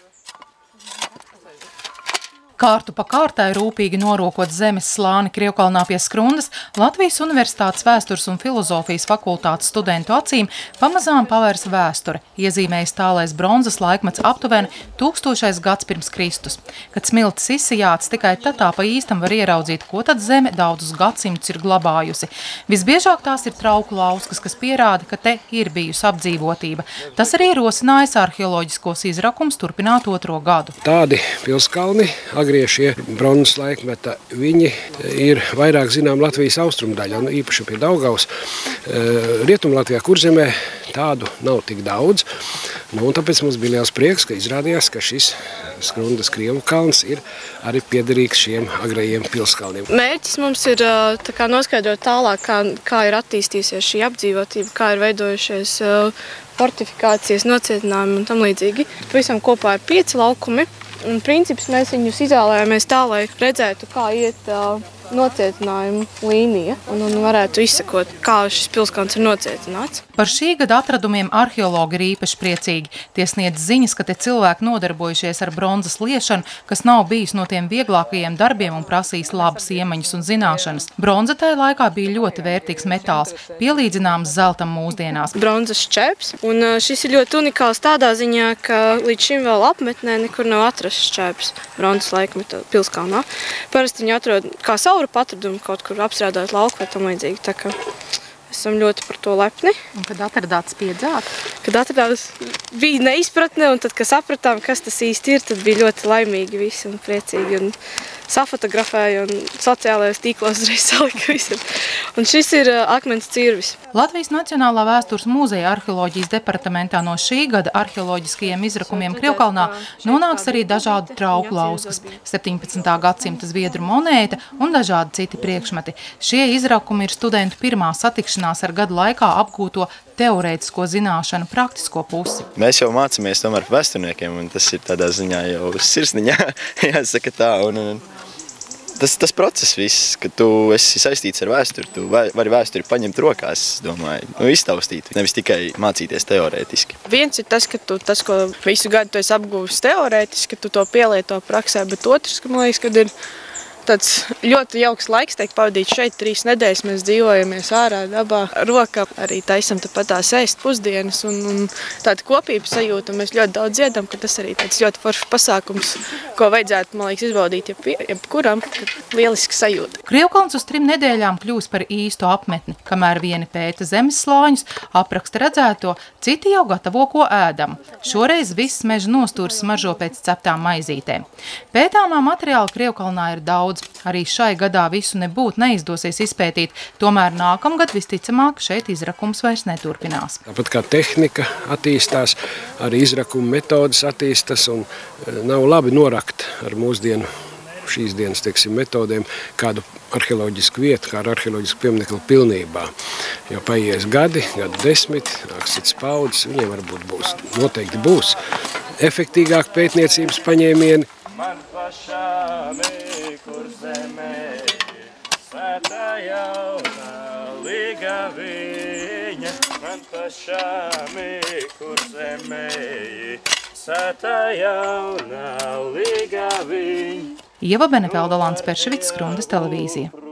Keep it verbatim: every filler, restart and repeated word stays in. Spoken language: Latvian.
Kārtu pa kārtai rūpīgi norokot zemes slāni Krievkalnā pie Skrundas, Latvijas Universitātes vēstures un filozofijas fakultātes studentu acīm pamazām pavērs vēsture, iezīmējis tālais bronzas laikmets aptuveni tūkstošais gads pirms Kristus. Kad smiltis izsijāts, tikai tad tā pa īstam var ieraudzīt, ko tad zeme daudzus gadsimtus ir glabājusi. Visbiežāk tās ir trauku lauskas, kas pierāda, ka te ir bijusi apdzīvotība. Tas arī rosinājis arheoloģiskos izrakums turpināt otro gadu. Tādi pilskalni, agriešie bronzas laikmeta, viņi ir vairāk zinām Latvijas austrumdaļā, nu, īpaši pie Daugavas. Rietumlatvijā, Kurzemē, tādu nav tik daudz. Nu, un tāpēc mums bija liels prieks, ka izrādījās, ka šis Skrundas Krievu kalns ir arī piederīgs šiem agrajiem pilskalniem. Mērķis mums ir tā kā noskaidrot tālāk, kā, kā ir attīstījusies šī apdzīvotība, kā ir veidojušies fortifikācijas, nocietinājumi un tam līdzīgi. Visam kopā ir pieci laukumi. Un princips mēs viņus izvēlējāmies tā, lai redzētu, kā iet uh, nocietinājumu līnija un, un varētu izsekot, kā šis pilskalns ir nocietināts. Par šī gada atradumiem arheologi ir īpaši priecīgi. Tie sniedz ziņas, ka te cilvēki nodarbojušies ar bronzas liešanu, kas nav bijis no tiem vieglākajiem darbiem un prasījis labas iemaņas un zināšanas. Bronza tajā laikā bija ļoti vērtīgs metāls, pielīdzināms zeltam mūsdienās. Bronzas šķēps, un šis ir ļoti unikāls tādā ziņā, ka līdz šim vēl apmetnē nekur nav atrasts šķēps bronzas laikmeta pilskalnā. Parasti viņi atrod kā sauru patradumu kaut kur apstrādāt lauku vai tam līdzīgi, tā ka esam ļoti par to lepni. Un kad atradāt spiedzāt? Kad atradās, bija neizpratne, un tad, kad sapratām, kas tas īsti ir, tad bija ļoti laimīgi visi un priecīgi. Un safotografēja un sociālajos tīklos uzreiz salika visam. Un šis ir uh, akmens cirvis. Latvijas Nacionālā vēstures mūzeja arheoloģijas departamentā no šī gada arheoloģiskajiem izrakumiem Krievkalnā nonāks arī dažādi trauku lauskas, septiņpadsmitā gadsimta zviedru monēta un dažādi citi priekšmeti. Šie izrakumi ir studentu pirmā satikšanās ar gadu laikā apgūto teorētisko zināšanu praktisko pusi. Mēs jau mācāmies tomēr vēsturniekiem, un tas ir tādā ziņā jau sirsniņā, jāsaka tā. Un, un, tas, tas process viss, ka tu esi saistīts ar vēsturi, tu vari vēsturi paņemt rokās, domāju, nu, iztaustīt, nevis tikai mācīties teorētiski. Viens ir tas, ka tu tas, ko visu gadu tu esi apguvis teorētiski, ka tu to pielieto praksē, bet otrs, ka man liekas, kad ir tāds ļoti jauks laiks, teik pavadīt šeit trīs nedēļas, mēs dzīvojamies ārā dabā, roka arī taisam tāpat tās ēst pusdienas un, un tāda kopības sajūta, un mēs ļoti daudz dziedam, ka tas arī tāds ļoti foršs pasākums, ko vajadzētu, man liekas, izbaudīt jeb, jebkuram, lieliski sajūta. Krievkalns uz trim nedēļām kļūs par īstu apmetni, kamēr vieni pēta zemes slāņus, apraksta redzēto, citi jau gatavo ko ēdam. Šoreiz viss meža nostūrs smaržo pēc ceptām maizītēm. Pētāmā materiāla Krievkalnā ir daudz. Arī šai gadā visu nebūtu neizdosies izpētīt, tomēr nākamgad visticamāk šeit izrakums vairs neturpinās. Tāpat kā tehnika attīstās, arī izrakuma metodas attīstas un nav labi norakt ar mūsdienu šīs dienas, teiksim, metodēm kādu arheoloģisku vietu, kā ar arheoloģisku pieminekli pilnībā. Jo paies gadi, gadu desmit, nāks cits paudzes, viņiem varbūt būs, noteikti būs efektīgāk pētniecības paņēmieni. Man pašām kur zemē, svētā jaunā līga viņa. Man pašām kur zemē, svētā jaunā līga viņa. Ieva Benefelda, Lants Perševics, Skrundas televīzija.